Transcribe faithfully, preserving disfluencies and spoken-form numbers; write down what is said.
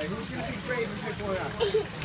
Who's going to be brave and pick one up?